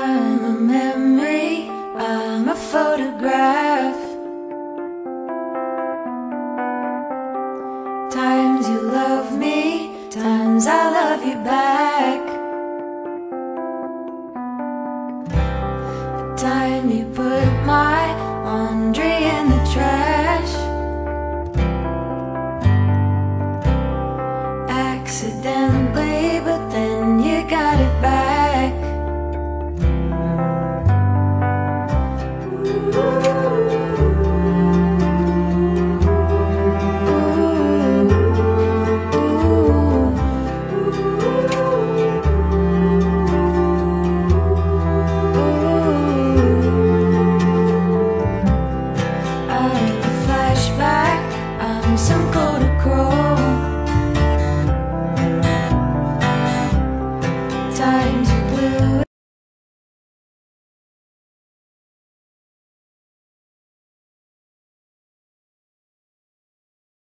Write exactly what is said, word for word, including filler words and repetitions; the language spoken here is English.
I'm a memory, I'm a photograph. Times you love me, times I love you back. The time you put my